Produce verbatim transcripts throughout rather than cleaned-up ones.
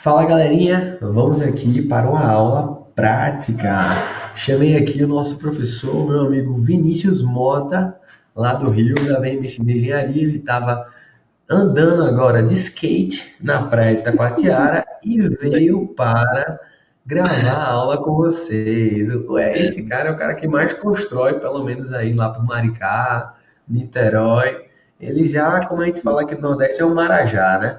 Fala galerinha, vamos aqui para uma aula prática. Chamei aqui o nosso professor, meu amigo Vinícius Mota, lá do Rio, da V M X de Engenharia. Ele estava andando agora de skate na praia de Itacoatiara e veio para gravar a aula com vocês. Ué, esse cara é o cara que mais constrói, pelo menos aí lá para Maricá, Niterói. Ele já, como a gente fala aqui no Nordeste, é um marajá, né?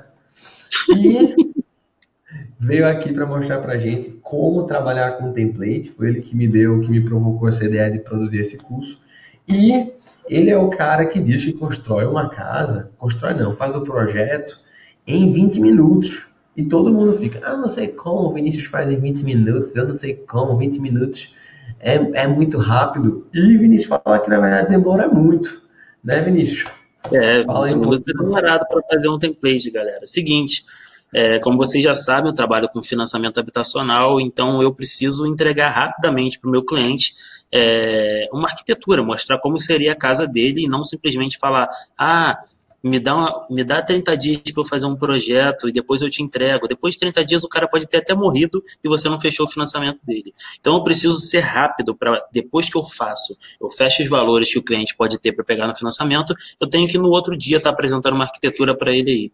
E veio aqui para mostrar para a gente como trabalhar com template. Foi ele que me deu, que me provocou essa ideia de produzir esse curso. E ele é o cara que diz que constrói uma casa, constrói não, faz o projeto em vinte minutos. E todo mundo fica, ah, não sei como o Vinícius faz em vinte minutos, eu não sei como, vinte minutos é, é muito rápido. E o Vinícius fala que na verdade demora muito, né, Vinícius? É, Fala aí vinte um minutos é pouquinho. demorado para fazer um template, galera. Seguinte, é, como vocês já sabem, eu trabalho com financiamento habitacional, então eu preciso entregar rapidamente para o meu cliente é, uma arquitetura, mostrar como seria a casa dele e não simplesmente falar, ah, me dá, uma, me dá trinta dias para eu fazer um projeto e depois eu te entrego. Depois de trinta dias o cara pode ter até morrido e você não fechou o financiamento dele. Então eu preciso ser rápido para depois que eu faço, eu fecho os valores que o cliente pode ter para pegar no financiamento, eu tenho que no outro dia estar apresentando uma arquitetura para ele aí.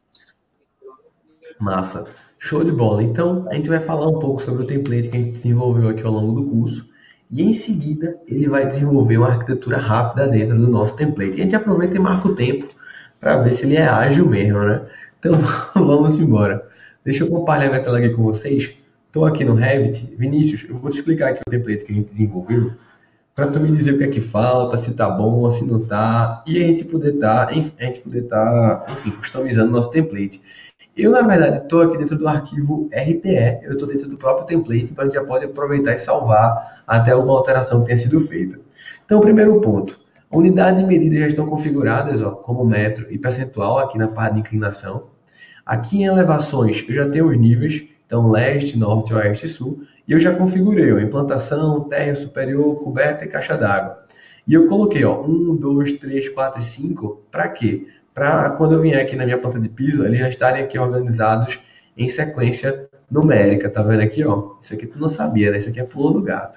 Massa. Show de bola. Então, a gente vai falar um pouco sobre o template que a gente desenvolveu aqui ao longo do curso. E em seguida, ele vai desenvolver uma arquitetura rápida dentro do nosso template. E a gente aproveita e marca o tempo para ver se ele é ágil mesmo, né? Então, vamos embora. Deixa eu compartilhar minha tela aqui com vocês. Estou aqui no Revit. Vinícius, eu vou te explicar aqui o template que a gente desenvolveu para tu me dizer o que é que falta, se tá bom, se não tá, e a gente poder tá, a gente poder tá, enfim, customizando o nosso template. Eu, na verdade, estou aqui dentro do arquivo R T E, eu estou dentro do próprio template, então a gente já pode aproveitar e salvar até uma alteração que tenha sido feita. Então, primeiro ponto, a unidade de medida já estão configuradas, ó, como metro e percentual aqui na parte de inclinação. Aqui em elevações, eu já tenho os níveis, então leste, norte, oeste e sul, e eu já configurei ó, implantação, térreo superior, coberta e caixa d'água. E eu coloquei ó, um, dois, três, quatro e cinco, para quê? Para quando eu vier aqui na minha planta de piso, eles já estarem aqui organizados em sequência numérica, tá vendo aqui, ó? Isso aqui tu não sabia, né? Isso aqui é pulo do gato.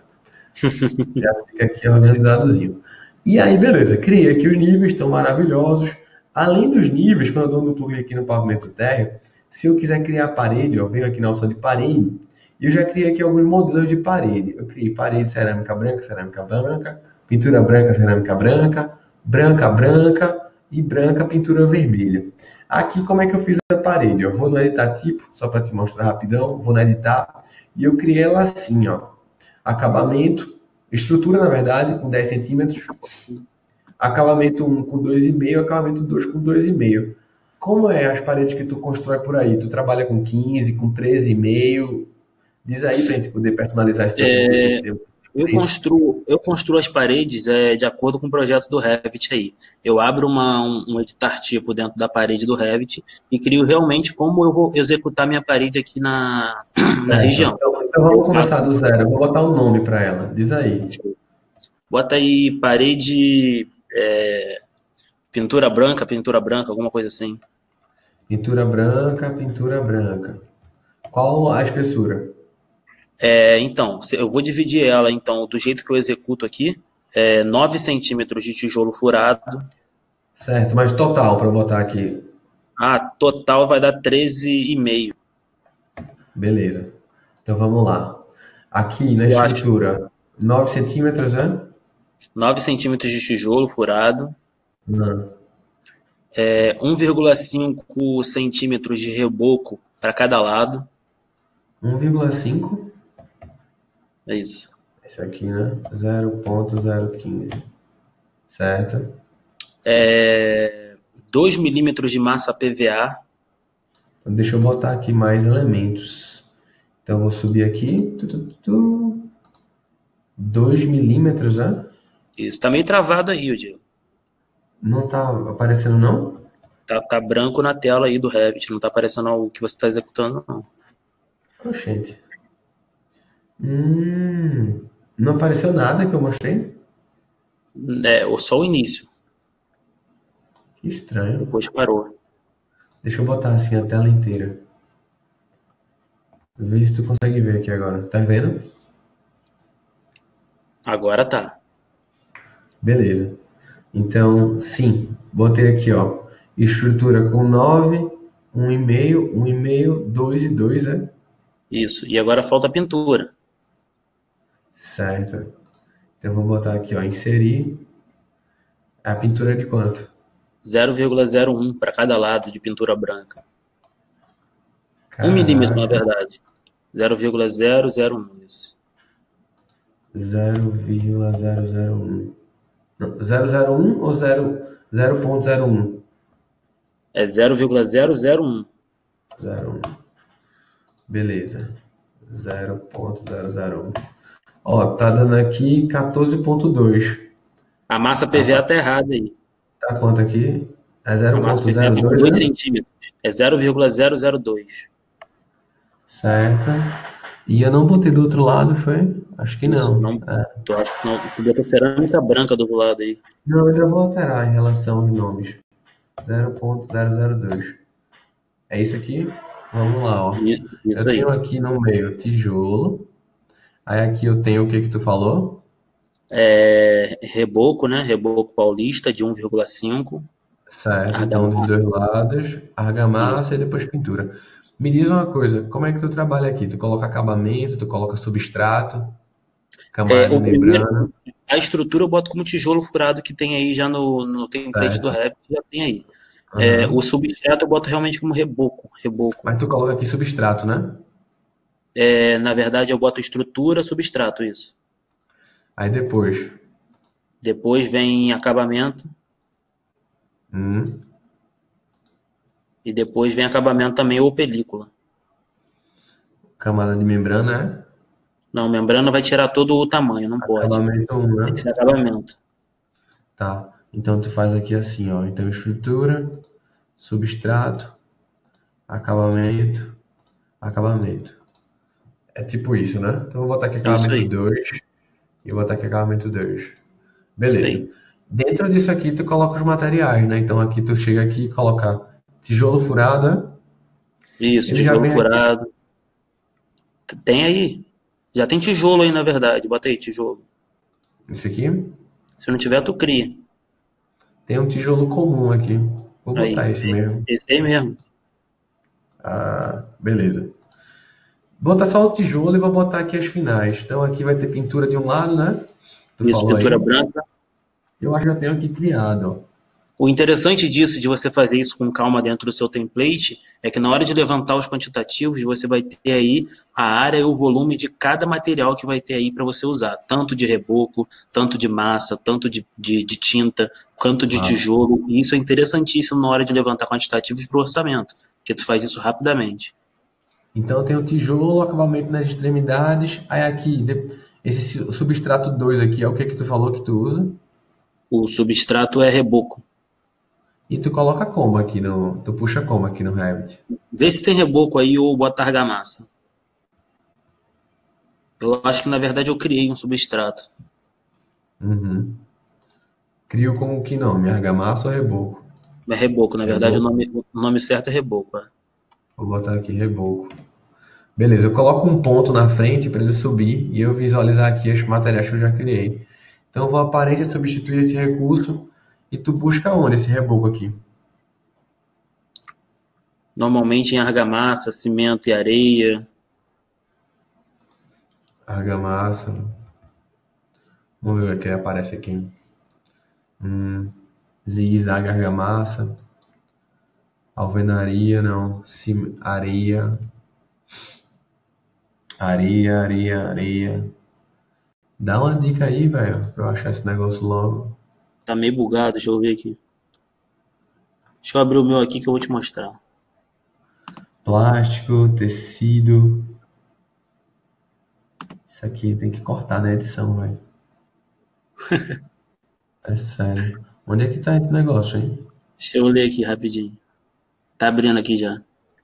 Já fica aqui organizadozinho. E aí, beleza, criei aqui os níveis, estão maravilhosos. Além dos níveis, quando eu dou um duplo clique aqui no pavimento térreo, se eu quiser criar parede, eu venho aqui na opção de parede, e eu já criei aqui alguns modelos de parede. Eu criei parede cerâmica branca, cerâmica branca, pintura branca, cerâmica branca, branca, branca, e branca pintura vermelha. Aqui como é que eu fiz a parede? Eu vou no editar tipo, só para te mostrar rapidão, vou no editar e eu criei ela assim, ó. Acabamento, estrutura na verdade com dez centímetros, acabamento um com dois vírgula cinco, acabamento dois com dois vírgula cinco. Como é as paredes que tu constrói por aí? Tu trabalha com quinze, com treze vírgula cinco? Diz aí pra gente poder personalizar esse teu, esse É, teu eu template. construo, eu construo as paredes é, de acordo com o projeto do Revit aí. Eu abro uma, um, um editar tipo dentro da parede do Revit e crio realmente como eu vou executar minha parede aqui na, na Certo. região. Então, então Eu vamos faço, começar do zero. Eu vou botar um nome para ela. Diz aí. bota aí parede, é, pintura branca, pintura branca, alguma coisa assim. Pintura branca, pintura branca. Qual a espessura? É, então, se- eu vou dividir ela, então, do jeito que eu executo aqui, é, nove centímetros de tijolo furado. Certo, mas total para eu botar aqui. Ah, total vai dar treze e meio. Beleza. Então vamos lá. Aqui na Eu acho estrutura, nove centímetros, né? nove centímetros de tijolo furado, Não. é, um vírgula cinco centímetros de reboco para cada lado. um vírgula cinco. É isso. Esse aqui, né? zero ponto zero quinze. Certo? É, dois milímetros de massa P V A. Então, deixa eu botar aqui mais elementos. Então, eu vou subir aqui. Tu, tu, tu, tu. dois milímetros, né? Isso. Tá meio travado aí, o Diego. Não tá aparecendo, não? Tá, tá branco na tela aí do Revit. Não tá aparecendo o que você está executando, não. Oxente. Hum, não apareceu nada que eu mostrei? É, ou só o início. Que estranho. Depois parou. Deixa eu botar assim a tela inteira. Vê se tu consegue ver aqui agora. Tá vendo? Agora tá. Beleza. Então, sim, botei aqui, ó. Estrutura com nove, um e meio, um e meio, dois e dois, é? Isso. E agora falta a pintura. Certo. Então, vou botar aqui, ó, inserir. A pintura é de quanto? zero vírgula zero um para cada lado de pintura branca. Um milímetro, na Caraca, verdade. zero vírgula zero zero um, isso. zero vírgula zero zero um. Não, zero zero um ou zero, zero ponto zero um? É zero vírgula zero zero um. zero um. Beleza. zero ponto zero zero um. Ó, tá dando aqui quatorze ponto dois. A massa A P V A tá errada aí. Tá quanto aqui? É A zero massa ponto P V A zero tá com dois, dois né? centímetros. É zero vírgula zero zero dois. Certo. E eu não botei do outro lado, foi? Acho que Isso. não. Não, É. tu acha que não? Tu botou cerâmica branca do outro lado aí. Não, eu ainda vou alterar em relação aos nomes. zero ponto zero zero dois. É isso aqui? Vamos lá, ó. I- Isso Eu tenho aí. aqui no meio tijolo. Aí aqui eu tenho o que que tu falou? É, reboco, né? Reboco paulista de um vírgula cinco. Certo, então dos Argamassa. dois lados, Isso. argamassa e depois pintura. Me diz uma coisa, como é que tu trabalha aqui? Tu coloca acabamento, tu coloca substrato, É, camada de o primeiro, membrana, a estrutura eu boto como tijolo furado que tem aí já no, no template do certo? Revit, já tem aí. É, o Aham. substrato eu boto realmente como reboco. Reboco. Mas tu coloca aqui substrato, né? É, na verdade, eu boto estrutura, substrato, isso. Aí depois, Depois vem acabamento hum, e depois vem acabamento também ou película. camada de membrana, né? Não, membrana vai tirar todo o tamanho, não pode. Acabamento um, Tem que né? ser acabamento. Tá. Então tu faz aqui assim, ó. Então estrutura, substrato, acabamento, acabamento. É tipo isso, né? Então eu vou botar aqui Isso acabamento aí, dois e eu vou botar aqui acabamento dois. isso Beleza. aí. Dentro disso aqui tu coloca os materiais, né? Então aqui tu chega aqui e coloca tijolo furado, né? Isso, Ele já tijolo vem aqui. furado. Tem aí. Já tem tijolo aí, na verdade. Bota aí, tijolo. Esse aqui. Se não tiver, tu cria. Tem um tijolo comum aqui. Vou botar Aí. esse mesmo. Esse aí mesmo. Ah, beleza. Vou botar só o tijolo e vou botar aqui as finais. Então aqui vai ter pintura de um lado, né? Tu Isso, falou pintura aí. branca. Eu acho que já tenho aqui criado, ó. O interessante disso, de você fazer isso com calma dentro do seu template, é que na hora de levantar os quantitativos, você vai ter aí a área e o volume de cada material que vai ter aí para você usar. Tanto de reboco, tanto de massa, tanto de, de, de tinta, quanto de Massa. tijolo. E isso é interessantíssimo na hora de levantar quantitativos para o orçamento, porque tu faz isso rapidamente. Então eu tenho tijolo, acabamento nas extremidades. Aí aqui, de- esse su- substrato dois aqui é o que que tu falou que tu usa? O substrato é reboco. E tu coloca como aqui no. Tu puxa como aqui no Revit? Vê se tem reboco aí ou bota argamassa. Eu acho que na verdade eu criei um substrato. Uhum. Crio com que nome? Argamassa ou reboco? É reboco, na verdade o Reboco. nome, o nome certo é reboco. É. Vou botar aqui reboco. Beleza, eu coloco um ponto na frente para ele subir e eu visualizar aqui os materiais que eu já criei. Então eu vou aparente substituir esse recurso e tu busca onde esse reboco aqui? Normalmente em argamassa, cimento e areia. Argamassa. Vamos ver o que aparece aqui. Hum, zigue-zague, argamassa. Alvenaria, não. Cim- areia. Areia, areia, areia. Dá uma dica aí, velho, pra eu achar esse negócio logo. Tá meio bugado, deixa eu ver aqui. Deixa eu abrir o meu aqui que eu vou te mostrar. Plástico, tecido. Isso aqui tem que cortar na edição, velho. É sério. Onde é que tá esse negócio, hein? Deixa eu ler aqui rapidinho. Tá abrindo aqui já.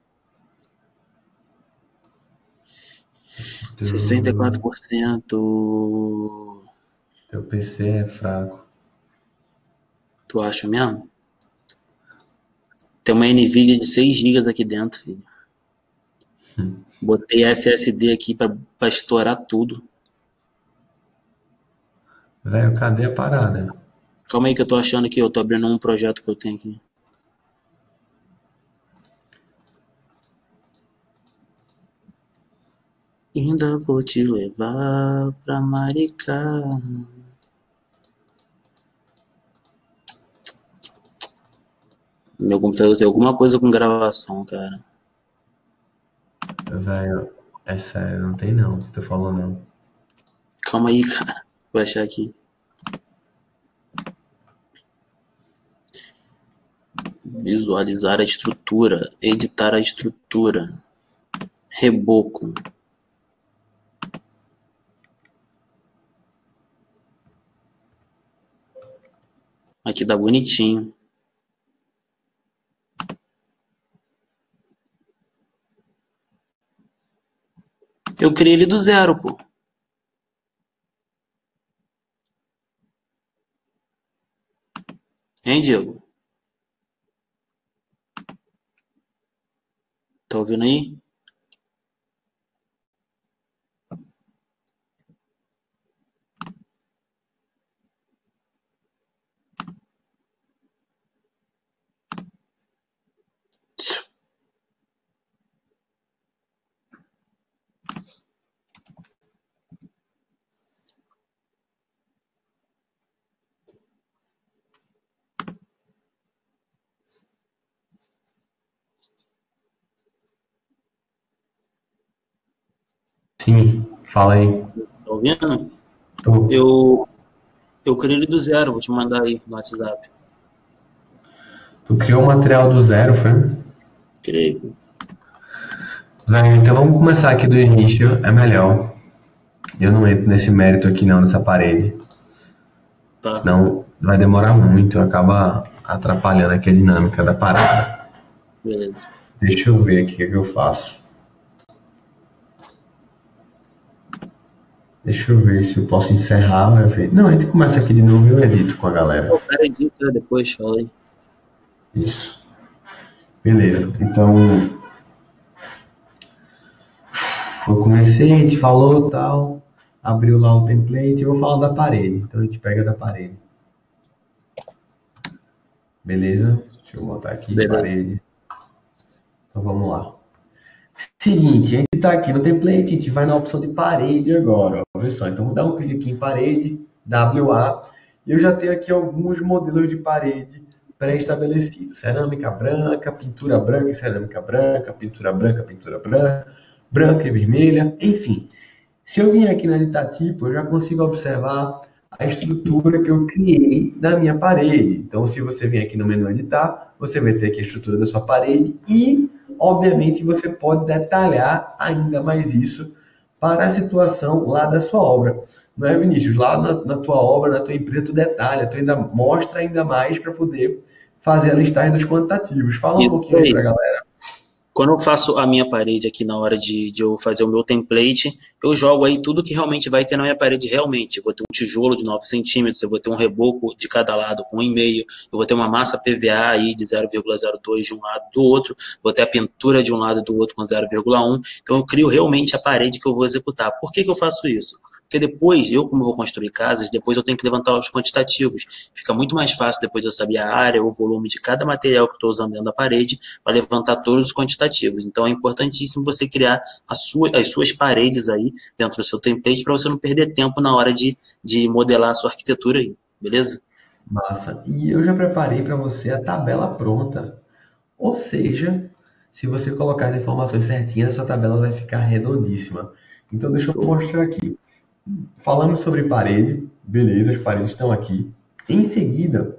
sessenta e quatro Tu... por cento. Teu P C é fraco. Tu acha mesmo? Tem uma NVIDIA de seis gigas aqui dentro, filho. Botei S S D aqui pra, pra estourar tudo. Velho, cadê a parada? Calma aí que eu tô achando aqui, eu tô abrindo um projeto que eu tenho aqui. Ainda vou te levar pra Maricá. Meu computador tem alguma coisa com gravação, cara. Velho, é sério, não tem não, o que tu falou não. Calma aí, cara. Vou achar aqui. Visualizar a estrutura. Editar a estrutura. Reboco. Aqui dá bonitinho. Eu criei ele do zero, pô. Hein, Diego? Tá ouvindo aí? Sim, fala aí. Tá ouvindo? Tu, Eu, eu criei ele do zero. Vou te mandar aí no WhatsApp. tu criou o material do zero, foi? Criei, pô. Velho, então vamos começar aqui do início, é melhor. Eu não entro nesse mérito aqui não, nessa parede. Tá, Senão vai demorar muito, acaba atrapalhando aqui a dinâmica da parada. beleza. Deixa eu ver aqui o que eu faço. Deixa eu ver se eu posso encerrar ou eu ver. Não, a gente começa aqui de novo e eu edito com a galera. O cara edita depois, fala aí. Isso. Beleza. Então, eu comecei, a gente falou tal, abriu lá o template e eu vou falar da parede. Então a gente pega da parede. Beleza? Deixa eu botar aqui, Beleza. parede. Então vamos lá. Seguinte, a gente está aqui no template, a gente vai na opção de parede agora. Ó. Olha só, então vou dar um clique aqui em parede, W A, e eu já tenho aqui alguns modelos de parede pré-estabelecidos. Cerâmica branca, pintura branca e cerâmica branca, pintura branca, pintura branca, branca e vermelha, enfim. Se eu vier aqui no editar tipo, eu já consigo observar a estrutura que eu criei da minha parede. Então, se você vier aqui no menu editar, você vai ter aqui a estrutura da sua parede e, obviamente, você pode detalhar ainda mais isso para a situação lá da sua obra. Não é, Vinícius? Lá na, na tua obra, na tua empresa, tu detalha, tu ainda mostra ainda mais para poder fazer a listagem dos quantitativos. Fala um Isso pouquinho aí para a aí. galera. Quando eu faço a minha parede aqui na hora de, de eu fazer o meu template, eu jogo aí tudo que realmente vai ter na minha parede realmente. Eu vou ter um tijolo de nove centímetros, eu vou ter um reboco de cada lado com um e meio, eu vou ter uma massa P V A aí de zero vírgula zero dois de um lado do outro, vou ter a pintura de um lado e do outro com zero vírgula um. Então eu crio realmente a parede que eu vou executar. Por que que eu faço isso? Porque depois, eu como vou construir casas, depois eu tenho que levantar os quantitativos. Fica muito mais fácil depois de eu saber a área, o volume de cada material que eu estou usando dentro da parede, para levantar todos os quantitativos. Então é importantíssimo você criar a sua, as suas paredes aí dentro do seu template para você não perder tempo na hora de, de modelar a sua arquitetura aí, beleza? Massa. E eu já preparei para você a tabela pronta. Ou seja, se você colocar as informações certinhas, a sua tabela vai ficar redondíssima. Então, deixa eu Show. mostrar aqui. Falamos sobre parede, beleza, as paredes estão aqui. Em seguida,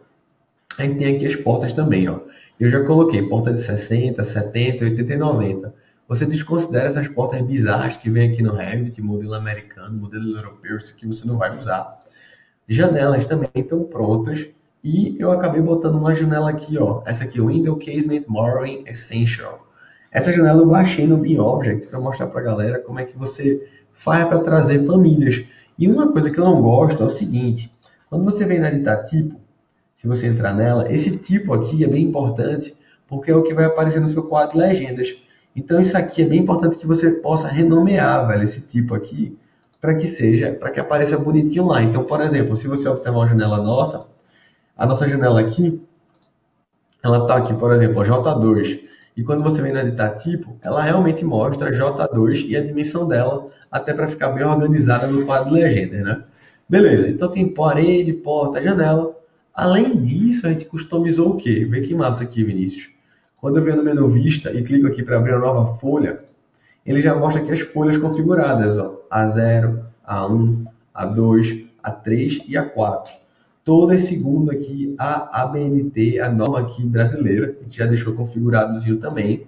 a gente tem aqui as portas também, ó. Eu já coloquei porta de sessenta, setenta, oitenta e noventa. Você desconsidera essas portas bizarras que vem aqui no Revit, modelo americano, modelo europeu, isso aqui você não vai usar. Janelas também estão prontas. E eu acabei botando uma janela aqui, ó. Essa aqui, Window Casement Mooring Essential. Essa janela eu baixei no BeObject para mostrar para a galera como é que você faz para trazer famílias. E uma coisa que eu não gosto é o seguinte: quando você vem na editar tipo, se você entrar nela, esse tipo aqui é bem importante porque é o que vai aparecer no seu quadro de legendas. Então isso aqui é bem importante que você possa renomear, velho, esse tipo aqui, para que seja, para que apareça bonitinho lá. Então, por exemplo, se você observar uma janela nossa, a nossa janela aqui, ela está aqui, por exemplo, J dois. E quando você vem na editar tipo, ela realmente mostra J dois e a dimensão dela, até para ficar bem organizada no quadro de legendas, né? Beleza, então tem parede, porta, janela. Além disso, a gente customizou o quê? Vê que massa aqui, Vinícius. Quando eu venho no menu Vista e clico aqui para abrir uma nova folha, ele já mostra aqui as folhas configuradas, ó, A zero, A um, A dois, A três e A quatro. Todas segundo aqui a A B N T, a norma aqui brasileira, a gente já deixou configuradozinho também.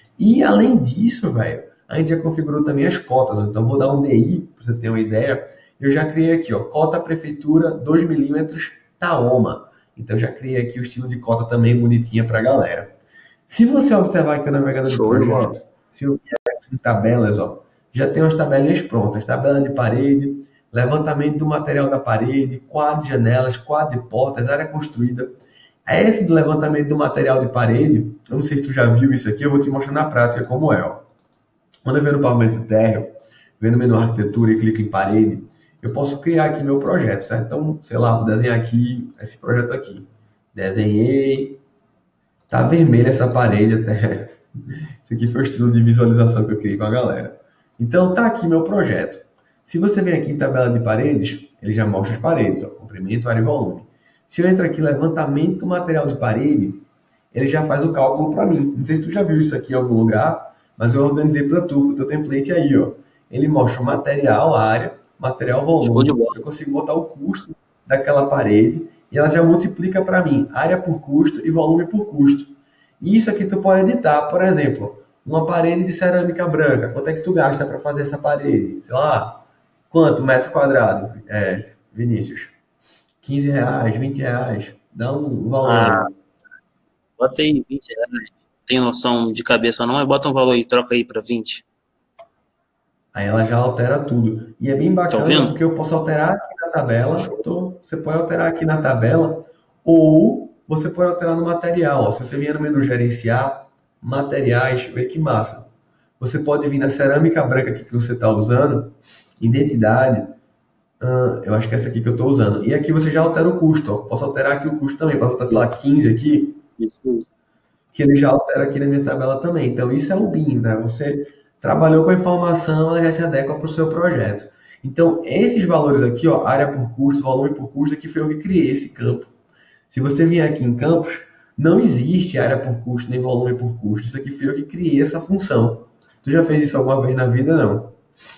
E além disso, velho, a gente já configurou também as cotas. Então vou dar um D I, para você ter uma ideia. Eu já criei aqui, ó, cota prefeitura dois milímetros Taoma. Então já criei aqui o estilo de cota também bonitinha para a galera. Se você observar aqui o navegador do projeto, se eu vier aqui em tabelas, ó, já tem umas tabelinhas prontas. Tabela de parede, levantamento do material da parede, quadro de janelas, quadro de portas, área construída. Esse do levantamento do material de parede, eu não sei se tu já viu isso aqui, eu vou te mostrar na prática como é. Ó. Quando eu venho no pavimento térreo, venho no menu arquitetura e clico em parede, eu posso criar aqui meu projeto, certo? Então, sei lá, vou desenhar aqui esse projeto aqui. Desenhei. Tá vermelha essa parede até. Esse aqui foi o estilo de visualização que eu criei com a galera. Então, tá aqui meu projeto. Se você vem aqui em tabela de paredes, ele já mostra as paredes, ó, comprimento, área e volume. Se eu entro aqui em levantamento do material de parede, ele já faz o cálculo para mim. Não sei se tu já viu isso aqui em algum lugar, mas eu organizei para tu, o teu template aí, ó. Ele mostra o material, a área, material, volume. Eu consigo botar o custo daquela parede e ela já multiplica para mim área por custo e volume por custo. E isso aqui tu pode editar, por exemplo, uma parede de cerâmica branca. Quanto é que tu gasta para fazer essa parede? Sei lá, quanto metro quadrado, é, Vinícius? quinze reais, vinte reais, dá um valor. Ah, bota aí vinte reais. Tem noção de cabeça não, mas bota um valor aí, troca aí para vinte. Aí ela já altera tudo. E é bem bacana tá porque eu posso alterar aqui na tabela. Tô, você pode alterar aqui na tabela ou você pode alterar no material. Ó. Se você vier no menu gerenciar, materiais, vê que massa. Você pode vir na cerâmica branca aqui que você está usando, identidade, hum, eu acho que é essa aqui que eu estou usando. E aqui você já altera o custo. Ó. Posso alterar aqui o custo também, para botar, sei lá, quinze aqui. Isso. Que ele já altera aqui na minha tabela também. Então isso é o B I M, né? Você trabalhou com a informação, ela já se adequa para o seu projeto. Então, esses valores aqui, ó, área por custo, volume por custo, aqui foi eu que criei esse campo. Se você vier aqui em campos, não existe área por custo, nem volume por custo. Isso aqui foi eu que criei essa função. Tu já fez isso alguma vez na vida, não?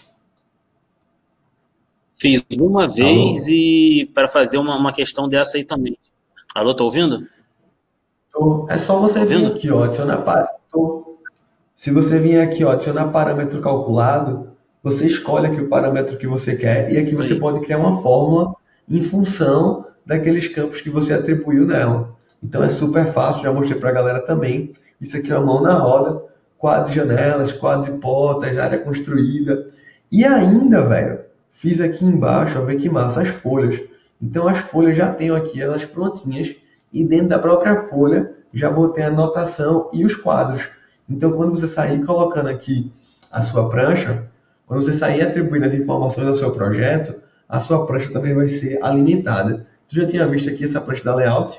Fiz uma vez. Alô? E para fazer uma, uma questão dessa aí também. Alô, tá ouvindo? Tô. É só você tá vir aqui, ó, adicionar parâmetro. Se você vir aqui, ó, adicionar parâmetro calculado, você escolhe aqui o parâmetro que você quer e aqui você pode criar uma fórmula em função daqueles campos que você atribuiu nela. Então é super fácil, já mostrei para a galera também. Isso aqui é uma mão na roda, quadro de janelas, quadro de portas, área construída. E ainda, velho, fiz aqui embaixo, ó, vê que massa, as folhas. Então as folhas já tenho aqui elas prontinhas e dentro da própria folha já botei a anotação e os quadros. Então, quando você sair colocando aqui a sua prancha, quando você sair atribuindo as informações ao seu projeto, a sua prancha também vai ser alimentada. Tu já tinha visto aqui essa prancha da layout?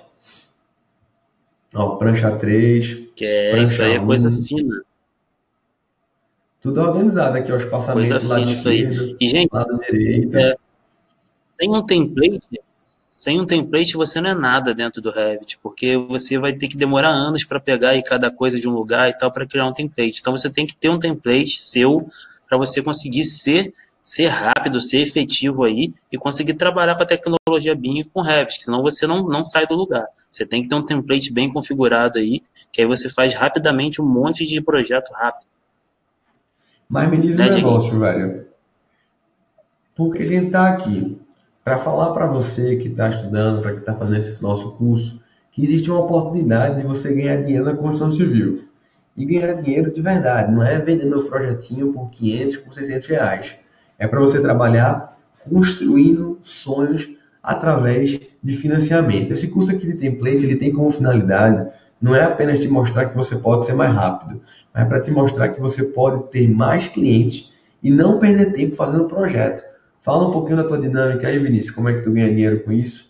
Ó, prancha três, que é, prancha isso aí é um. coisa fina. Tudo organizado aqui, ó, espaçamento coisa lado fina isso aí. esquerdo, E, gente, lado direito. É, sem um template, sem um template você não é nada dentro do Revit, porque você vai ter que demorar anos para pegar aí cada coisa de um lugar e tal para criar um template. Então você tem que ter um template seu para você conseguir ser, ser rápido, ser efetivo aí e conseguir trabalhar com a tecnologia B I M e com Revit, senão você não, não sai do lugar. Você tem que ter um template bem configurado aí, que aí você faz rapidamente um monte de projeto rápido. Mas me diz um negócio, velho. Porque a gente tá aqui para falar para você que está estudando, para que está fazendo esse nosso curso, que existe uma oportunidade de você ganhar dinheiro na construção civil. E ganhar dinheiro de verdade, não é vendendo um projetinho por quinhentos, por seiscentos reais. É para você trabalhar construindo sonhos através de financiamento. Esse curso aqui de template, ele tem como finalidade não é apenas te mostrar que você pode ser mais rápido, mas é para te mostrar que você pode ter mais clientes e não perder tempo fazendo projeto. Fala um pouquinho da tua dinâmica aí, Vinícius, como é que tu ganha dinheiro com isso?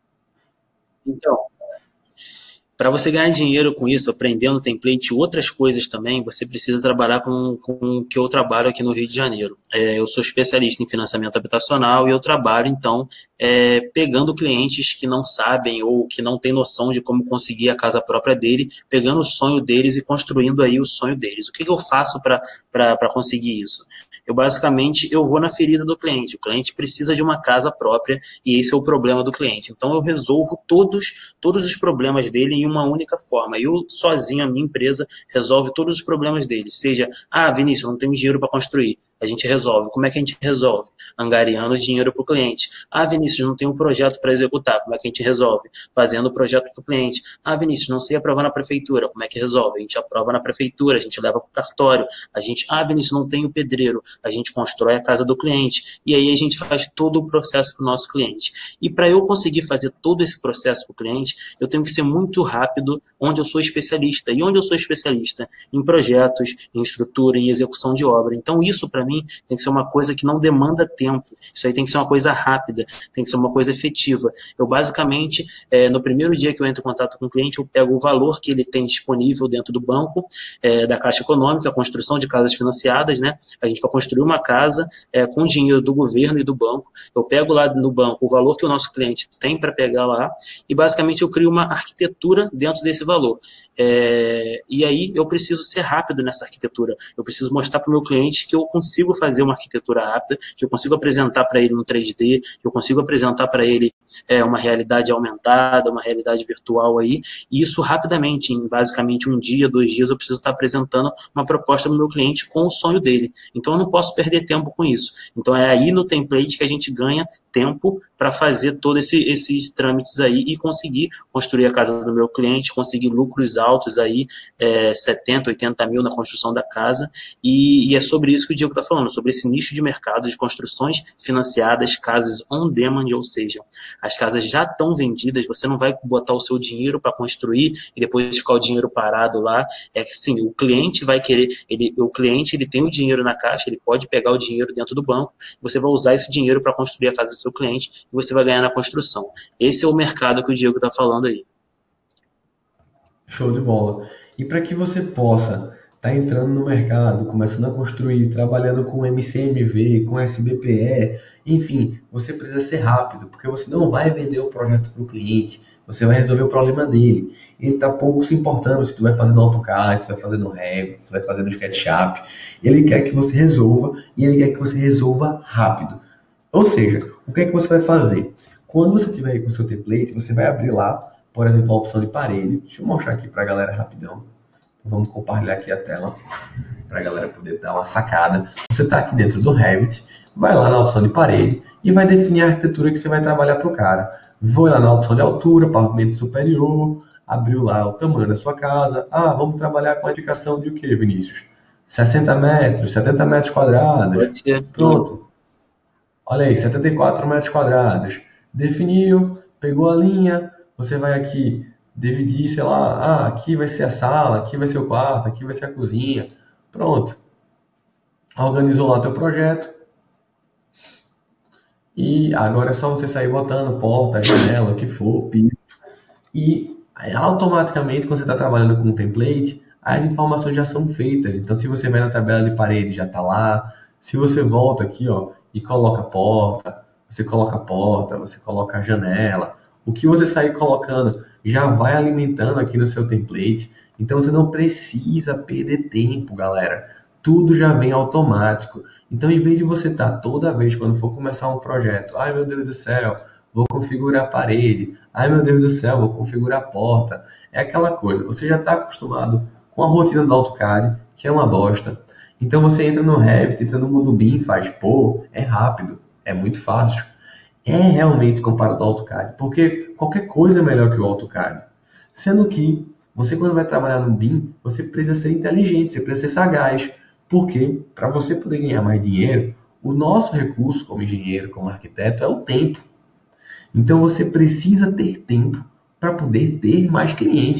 Então, para você ganhar dinheiro com isso, aprendendo template e outras coisas também, você precisa trabalhar com, com o que eu trabalho aqui no Rio de Janeiro. É, eu sou especialista em financiamento habitacional e eu trabalho, então, é, pegando clientes que não sabem ou que não têm noção de como conseguir a casa própria dele, pegando o sonho deles e construindo aí o sonho deles. O que, que eu faço para conseguir isso? Eu, basicamente, eu vou na ferida do cliente. O cliente precisa de uma casa própria e esse é o problema do cliente. Então, eu resolvo todos, todos os problemas dele em uma única forma. Eu, sozinho, a minha empresa, resolve todos os problemas dele. Seja, ah, Vinícius, não tenho dinheiro para construir. A gente resolve. Como é que a gente resolve? Angariando dinheiro para o cliente. Ah, Vinícius, não tem um projeto para executar. Como é que a gente resolve? Fazendo o projeto para o cliente. Ah, Vinícius, não sei aprovar na prefeitura. Como é que resolve? A gente aprova na prefeitura, a gente leva para o cartório. A gente, ah, Vinícius, não tem o pedreiro. A gente constrói a casa do cliente. E aí a gente faz todo o processo para o nosso cliente. E para eu conseguir fazer todo esse processo para o cliente, eu tenho que ser muito rápido onde eu sou especialista. E onde eu sou especialista? Em projetos, em estrutura, em execução de obra. Então, isso, para mim, tem que ser uma coisa que não demanda tempo. Isso aí tem que ser uma coisa rápida, tem que ser uma coisa efetiva. Eu, basicamente, é, no primeiro dia que eu entro em contato com o cliente, eu pego o valor que ele tem disponível dentro do banco, é, da Caixa Econômica, a construção de casas financiadas, né? A gente vai construir uma casa é, com dinheiro do governo e do banco. Eu pego lá no banco o valor que o nosso cliente tem para pegar lá e, basicamente, eu crio uma arquitetura dentro desse valor. É, e aí eu preciso ser rápido nessa arquitetura. Eu preciso mostrar para o meu cliente que eu consigo fazer uma arquitetura rápida, que eu consigo apresentar para ele um três D, que eu consigo apresentar para ele é, uma realidade aumentada, uma realidade virtual aí, e isso rapidamente, em basicamente um dia, dois dias, eu preciso estar apresentando uma proposta para o meu cliente com o sonho dele. Então eu não posso perder tempo com isso. Então é aí no template que a gente ganha tempo para fazer todos esse, esses trâmites aí e conseguir construir a casa do meu cliente, conseguir lucros altos aí, é, setenta, oitenta mil na construção da casa, e, e é sobre isso que o Diego está falando, sobre esse nicho de mercado de construções financiadas, casas on demand, ou seja, as casas já estão vendidas, você não vai botar o seu dinheiro para construir e depois ficar o dinheiro parado lá. É que sim, o cliente vai querer, ele, o cliente ele tem o dinheiro na caixa, ele pode pegar o dinheiro dentro do banco, você vai usar esse dinheiro para construir a casa do seu cliente e você vai ganhar na construção. Esse é o mercado que o Diego está falando aí. Show de bola. E para que você possa estar entrando no mercado, começando a construir, trabalhando com M C M V, com S B P E, enfim, você precisa ser rápido, porque você não vai vender o projeto para o cliente, você vai resolver o problema dele. Ele está pouco se importando se tu vai fazer no AutoCAD, se tu vai fazer no Revit, se tu vai fazer no SketchUp. Ele quer que você resolva e ele quer que você resolva rápido. Ou seja, o que é que você vai fazer? Quando você tiver aí com o seu template, você vai abrir lá, por exemplo, a opção de parede. Deixa eu mostrar aqui para a galera rapidão. Vamos compartilhar aqui a tela para a galera poder dar uma sacada. Você está aqui dentro do Revit, vai lá na opção de parede e vai definir a arquitetura que você vai trabalhar para o cara. Vou lá na opção de altura, pavimento superior, abriu lá o tamanho da sua casa. Ah, vamos trabalhar com a edificação de o que, Vinícius? sessenta metros, setenta metros quadrados. Pode ser. Pronto. Olha aí, setenta e quatro metros quadrados. Definiu, pegou a linha, você vai aqui dividir, sei lá, ah, aqui vai ser a sala, aqui vai ser o quarto, aqui vai ser a cozinha. Pronto. Organizou lá teu projeto. E agora é só você sair botando porta, janela, o que for, piso. E automaticamente, quando você está trabalhando com um template, as informações já são feitas. Então, se você vai na tabela de parede, já está lá. Se você volta aqui, ó, e coloca porta, você coloca porta, você coloca janela. O que você sair colocando já vai alimentando aqui no seu template. Então, você não precisa perder tempo, galera. Tudo já vem automático. Então, em vez de você estar toda vez, quando for começar um projeto, ai meu Deus do céu, vou configurar a parede, ai meu Deus do céu, vou configurar a porta. É aquela coisa, você já está acostumado com a rotina do AutoCAD, que é uma bosta. Então, você entra no Revit, entra no mundo B I M, faz, pô, é rápido, é muito fácil. É realmente comparado ao AutoCAD, porque qualquer coisa é melhor que o AutoCAD. Sendo que, você quando vai trabalhar no B I M, você precisa ser inteligente, você precisa ser sagaz. Porque, para você poder ganhar mais dinheiro, o nosso recurso como engenheiro, como arquiteto, é o tempo. Então, você precisa ter tempo para poder ter mais clientes.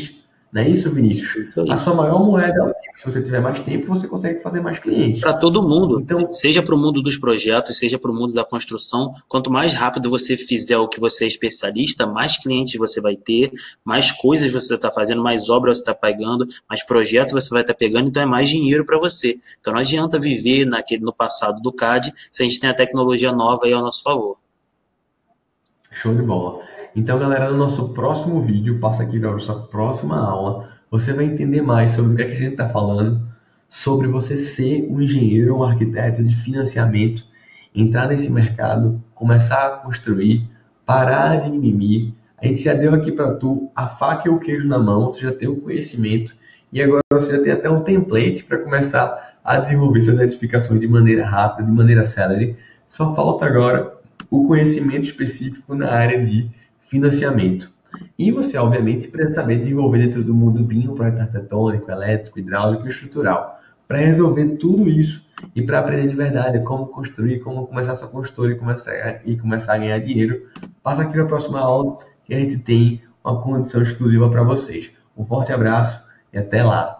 Não é isso, Vinícius? Isso A aí. sua maior moeda é o tempo. Se você tiver mais tempo, você consegue fazer mais clientes. Para todo mundo, Então, seja para o mundo dos projetos, seja para o mundo da construção, quanto mais rápido você fizer o que você é especialista, mais clientes você vai ter, mais coisas você está fazendo, mais obra você está pegando, mais projetos você vai estar pegando, então é mais dinheiro para você. Então não adianta viver naquele, no passado do C A D se a gente tem a tecnologia nova aí ao nosso favor. show de bola. Então, galera, no nosso próximo vídeo, passa aqui para a nossa próxima aula, você vai entender mais sobre o que, é que a gente está falando, sobre você ser um engenheiro ou um arquiteto de financiamento, entrar nesse mercado, começar a construir, parar de mimimi. A gente já deu aqui para tu a faca e o queijo na mão, você já tem o conhecimento e agora você já tem até um template para começar a desenvolver suas edificações de maneira rápida, de maneira célere. Só falta agora o conhecimento específico na área de financiamento. E você, obviamente, precisa saber desenvolver dentro do mundo B I M um projeto arquitetônico, elétrico, hidráulico e estrutural. Para resolver tudo isso e para aprender de verdade como construir, como começar a sua construtora e começar, e começar a ganhar dinheiro, passa aqui na próxima aula que a gente tem uma condição exclusiva para vocês. Um forte abraço e até lá!